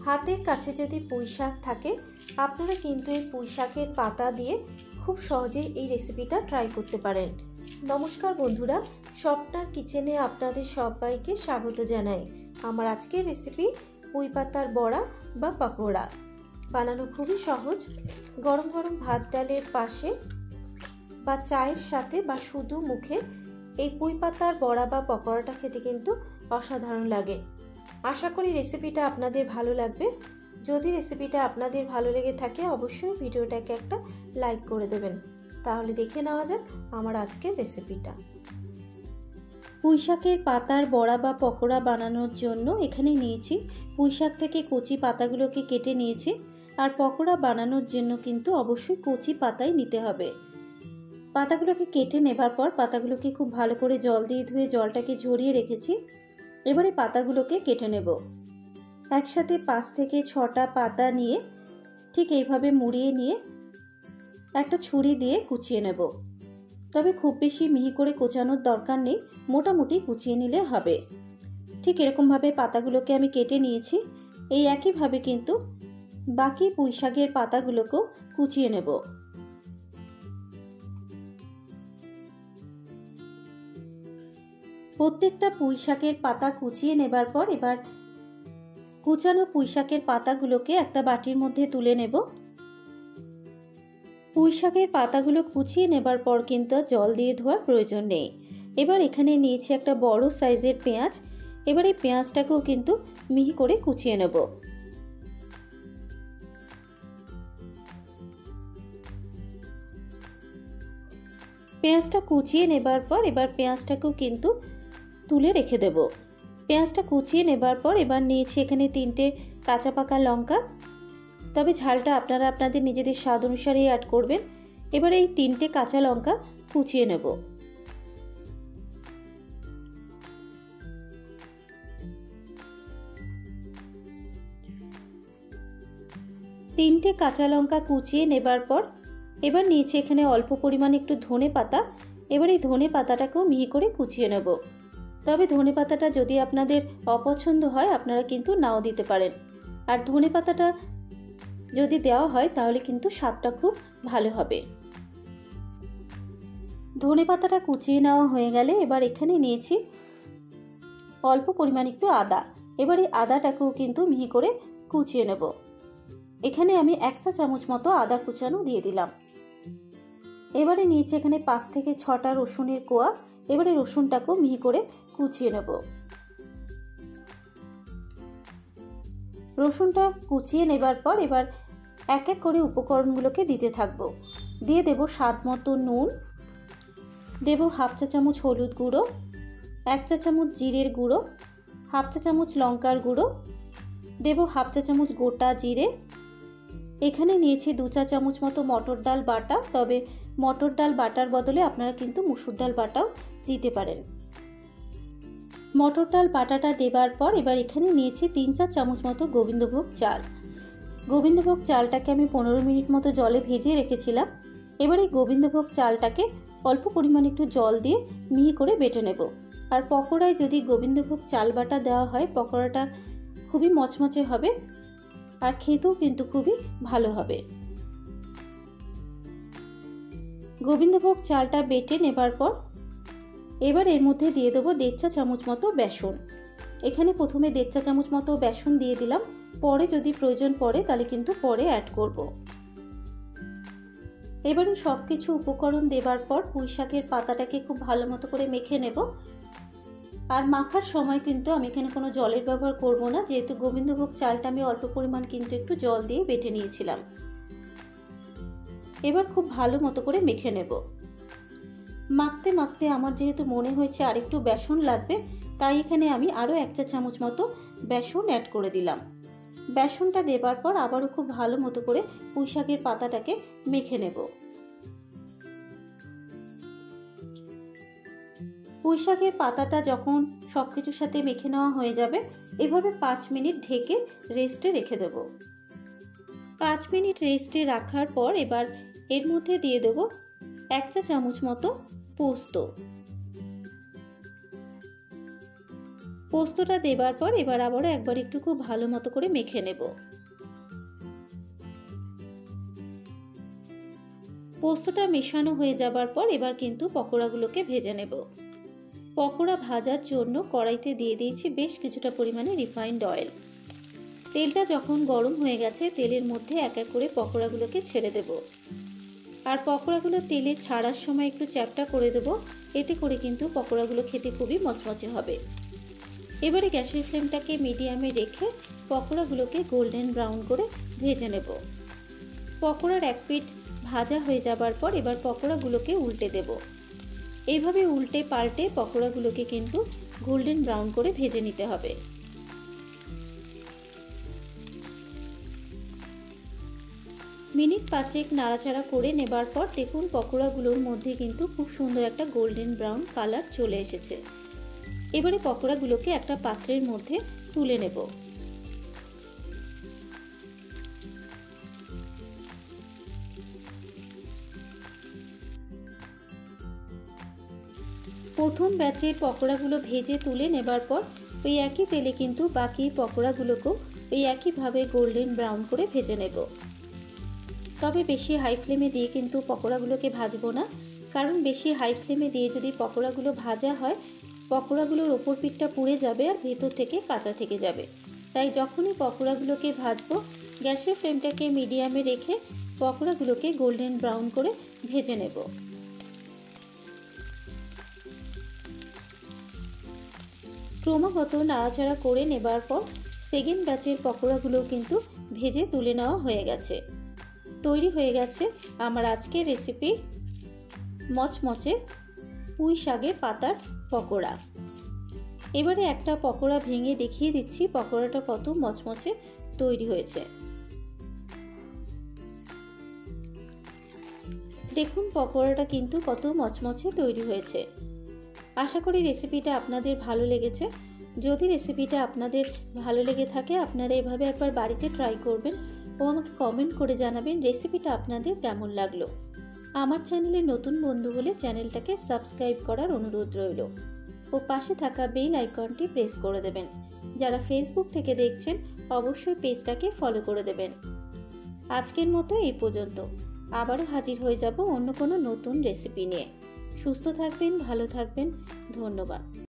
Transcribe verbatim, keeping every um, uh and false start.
হাতের কাছে যদি পুঁই শাক থাকে আপনারা কিন্তু এই পুঁই শাকের পাতা দিয়ে খুব সহজেই এই রেসিপিটা ট্রাই করতে পারেন। নমস্কার বন্ধুরা, স্বপ্নার কিচেনে আপনাদের সবাইকে স্বাগত জানাই। আমার আজকের রেসিপি পুঁই পাতার বড়া বা পকোড়া। বানানো খুবই সহজ। গরম গরম ভাত ডালের পাশে বা চায়ের সাথে বা শুধু মুখে এই পুঁই পাতার বড়া বা পকোড়াটা খেতে কিন্তু অসাধারণ লাগে। আশা করি রেসিপিটা আপনাদের ভালো লাগবে। যদি রেসিপিটা আপনাদের ভালো লেগে থাকে অবশ্যই ভিডিওটাকে একটা লাইক করে দেবেন। তাহলে দেখে নেওয়া যাক আমার আজকের রেসিপিটা। পুঁই শাকের পাতার বড়া বা পকোড়া বানানোর জন্য এখানে নিয়েছি পুঁই শাক থেকে কচি পাতাগুলোকে কেটে নিয়েছি। আর পকোড়া বানানোর জন্য কিন্তু অবশ্যই কচি পাতাই নিতে হবে। পাতাগুলোকে কেটে নেবার পর পাতাগুলোকে খুব ভালো করে জল দিয়ে ধুয়ে জলটাকে ঝরিয়ে রেখেছি। এবারে পাতাগুলোকে কেটে নেব। একসাথে পাঁচ থেকে ছটা পাতা নিয়ে ঠিক এইভাবে মুড়িয়ে নিয়ে একটা ছুরি দিয়ে কুচিয়ে নেব। তবে খুব বেশি মিহি করে কোচানোর দরকার নেই, মোটামুটি কুচিয়ে নিলে হবে। ঠিক এরকমভাবে পাতাগুলোকে আমি কেটে নিয়েছি। এই একইভাবে কিন্তু বাকি পুঁই শাকের পাতাগুলোকেও কুচিয়ে নেব। প্রত্যেকটা পুঁই শাকের পাতা কুচিয়ে নেবার পর এবার কুচানো পুঁই শাকের পাতাগুলোকে একটা বাটির মধ্যে তুলে নেব। পুঁই শাকের পাতাগুলো কুচিয়ে নেবার পর কিন্তু জল দিয়ে ধোয়ার প্রয়োজন নেই। এবার এখানে নিয়েছি একটা বড় সাইজের পেঁয়াজ। এবার এই পেঁয়াজটাকেও কিন্তু মিহি করে কুচিয়ে নেব। পেঁয়াজটা কুচিয়ে নেবার পর এবার পেঁয়াজটাকেও কিন্তু তুলে রেখে দেব। পেঁয়াজটা কুচিয়ে নেবার পর এবার নিয়েছি এখানে তিনটে কাঁচা পাকা লঙ্কা। তবে ঝালটা আপনারা আপনাদের নিজেদের স্বাদ অনুসারেই অ্যাড করবেন। এবার এই তিনটে কাঁচা লঙ্কা কুচিয়ে নেব। তিনটে কাঁচা লঙ্কা কুচিয়ে নেবার পর এবার নিয়েছি এখানে অল্প পরিমাণে একটু ধনে পাতা। এবার এই ধনে পাতাটাকেও মিহি করে কুচিয়ে নেব। তবে ধনে পাতাটা যদি আপনাদের অপছন্দ হয় আপনারা কিন্তু নাও দিতে পারেন। আর ধনে পাতাটা যদি দেওয়া হয় তাহলে কিন্তু স্বাদটা খুব ভালো হবে। ধনে পাতাটা কুচিয়ে নেওয়া হয়ে গেলে এবার এখানে নিয়েছি অল্প পরিমাণ একটু আদা। এবার এই আদাটাকেও কিন্তু মিহি করে কুচিয়ে নেব। এখানে আমি এক চা চামচ মতো আদা কুচানো দিয়ে দিলাম। এবারে নিয়েছি এখানে পাঁচ থেকে ছটা রসুনের কোয়া। এবারে রসুনটাকেও মিহি করে কুচিয়ে নেব। রসুনটা কুচিয়ে নেবার পর এবার এক এক করে উপকরণগুলোকে দিতে থাকবো। দিয়ে দেব স্বাদ মতো নুন, দেব হাফ চা চামচ হলুদ গুঁড়ো, এক চা চামচ জিরের গুঁড়ো, হাফ চা চামচ লঙ্কার গুঁড়ো, দেব হাফ চা চামচ গোটা জিরে। এখানে নিয়েছি দু চা চামচ মতো মটর ডাল বাটা। তবে মটর ডাল বাটার বদলে আপনারা কিন্তু মুসুর ডাল বাটাও দিতে পারেন। মটর ডাল বাটাটা দেবার পর এবার এখানে নিয়েছি তিন চার চামচ মতো গোবিন্দভোগ চাল। গোবিন্দভোগ চালটাকে আমি পনেরো মিনিট মতো জলে ভিজিয়ে রেখেছিলাম। এবার এই গোবিন্দভোগ চালটাকে অল্প পরিমাণে একটু জল দিয়ে মিহি করে বেটে নেব। আর পকোড়ায় যদি গোবিন্দভোগ চাল বাটা দেওয়া হয় পকোড়াটা খুবই মচমচে হবে আর খেতেও কিন্তু খুবই ভালো হবে। গোবিন্দভোগ চালটা বেটে নেবার পর এবার এর মধ্যে দিয়ে দেবো দেড় চা চামচ মতো বেসন। এখানে প্রথমে দেড় চা চামচ মতো বেসন দিয়ে দিলাম। পরে যদি প্রয়োজন পড়ে তাহলে কিন্তু পরে অ্যাড করব। এবারে সব কিছু উপকরণ দেবার পর পুঁই শাকের পাতাটাকে খুব ভালো মতো করে মেখে নেব। আর মাখার সময় কিন্তু আমি এখানে কোনো জলের ব্যবহার করব না, যেহেতু গোবিন্দভোগ চালটা আমি অল্প পরিমাণ কিন্তু একটু জল দিয়ে বেটে নিয়েছিলাম। এবার খুব ভালো মতো করে মেখে নেব। মাখতে মাখতে আমার যেহেতু মনে হয়েছে আর একটু বেসন লাগবে, তাই এখানে আমি আরও এক চা চামচ মতো বেসন অ্যাড করে দিলাম। বেসনটা দেবার পর আবারও খুব ভালো মতো করে পুঁই শাকের পাতাটাকে মেখে নেব। পুঁই শাকের পাতাটা যখন সব কিছুর সাথে মেখে নেওয়া হয়ে যাবে এভাবে পাঁচ মিনিট ঢেকে রেস্টে রেখে দেব। পাঁচ মিনিট রেস্টে রাখার পর এবার এর মধ্যে দিয়ে দেব এক চা চামচ মতো পোস্ত। পোস্তটা দেবার পর এবার আবারও একবার একটু খুব ভালো মতো করে মেখে নেব। পোস্তটা মেশানো হয়ে যাবার পর এবার কিন্তু পকোড়াগুলোকে ভেজে নেব। পকোড়া ভাজার জন্য কড়াইতে দিয়ে দিয়েছি বেশ কিছুটা পরিমাণে রিফাইন্ড অয়েল। তেলটা যখন গরম হয়ে গেছে তেলের মধ্যে এক এক করে পকোড়াগুলোকে ছেড়ে দেব। আর পকোড়াগুলো তেলে ছাড়ার সময় একটু চ্যাপটা করে দেব, এতে করে কিন্তু পকোড়াগুলো খেতে খুবই মচমচে হবে। এবারে গ্যাসের ফ্লেমটাকে মিডিয়ামে রেখে পকোড়াগুলোকে গোল্ডেন ব্রাউন করে ভেজে নেব। পকোড়ার এক পিঠ ভাজা হয়ে যাবার পর এবার পকোড়াগুলোকে উল্টে দেব। এইভাবে উল্টে পাল্টে পকোড়াগুলোকে কিন্তু গোল্ডেন ব্রাউন করে ভেজে নিতে হবে। মিনিট পাঁচেক নাড়াচাড়া করে নেবার পর দেখুন পকোড়াগুলোর মধ্যে কিন্তু খুব সুন্দর একটা গোল্ডেন ব্রাউন কালার চলে এসেছে। এবারে পকোড়াগুলোকে একটা পাত্রের মধ্যে তুলে নেব। প্রথম ব্যাচের পকোড়াগুলো ভেজে তুলে নেবার পর ওই একই তেলে কিন্তু বাকি পকোড়াগুলোকেও ওই একইভাবে গোল্ডেন ব্রাউন করে ভেজে নেব। তবে বেশি হাই ফ্লেমে দিয়ে কিন্তু পকোড়াগুলোকে ভাজবো না, কারণ বেশি হাই ফ্লেমে দিয়ে যদি পকোড়াগুলো ভাজা হয় পকোড়াগুলোর ওপর পিঠটা পুড়ে যাবে আর ভেতর থেকে কাঁচা থেকে যাবে। তাই যখনই পকোড়াগুলোকে ভাজবো গ্যাসের ফ্লেমটাকে মিডিয়ামে রেখে পকোড়াগুলোকে গোল্ডেন ব্রাউন করে ভেজে নেব। ক্রমাগত নাড়াচাড়া করে নেবার পর সেকেন্ড ব্যাচের পকোড়াগুলো কিন্তু ভেজে তুলে নেওয়া হয়ে গেছে। তৈরি হয়ে গেছে আমার আজকের রেসিপি মচমচে পুঁই শাকের পাতার পকোড়া। এবারে একটা পকোড়া ভেঙে দেখিয়ে দিচ্ছি পকোড়াটা কত মচমচে তৈরি হয়েছে। দেখুন পকোড়াটা কিন্তু কত মচমচে তৈরি হয়েছে। আশা করি রেসিপিটা আপনাদের ভালো লেগেছে। যদি রেসিপিটা আপনাদের ভালো লেগে থাকে আপনারা এভাবে একবার বাড়িতে ট্রাই করবেন ও আমাকে কমেন্ট করে জানাবেন রেসিপিটা আপনাদের কেমন লাগলো। আমার চ্যানেলে নতুন বন্ধু হলে চ্যানেলটাকে সাবস্ক্রাইব করার অনুরোধ রইল ও পাশে থাকা বেল আইকনটি প্রেস করে দেবেন। যারা ফেসবুক থেকে দেখছেন অবশ্যই পেজটাকে ফলো করে দেবেন। আজকের মতো এই পর্যন্ত, আবারও হাজির হয়ে যাব অন্য কোনো নতুন রেসিপি নিয়ে। সুস্থ থাকবেন, ভালো থাকবেন, ধন্যবাদ।